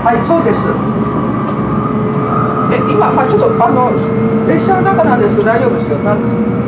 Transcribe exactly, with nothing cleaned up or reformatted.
はい、そうです。え、今、まあ、ちょっと、あの、列車の中なんですけど、大丈夫ですよ。なんですか。